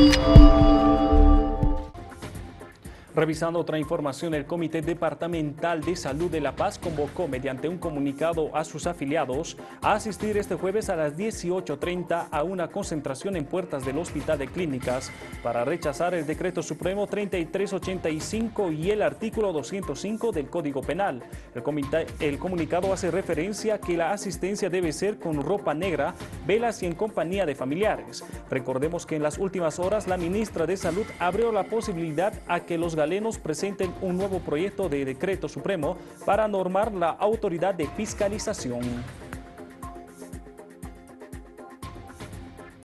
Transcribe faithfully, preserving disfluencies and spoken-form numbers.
Revisando otra información, el Comité Departamental de Salud de La Paz convocó mediante un comunicado a sus afiliados a asistir este jueves a las dieciocho treinta a una concentración en puertas del Hospital de Clínicas para rechazar el Decreto Supremo treinta y tres ochenta y cinco y el artículo doscientos cinco del Código Penal. El, comité, el comunicado hace referencia a que la asistencia debe ser con ropa negra, velas y en compañía de familiares. Recordemos que en las últimas horas la ministra de Salud abrió la posibilidad a que los galenos presenten un nuevo proyecto de decreto supremo para normar la autoridad de fiscalización.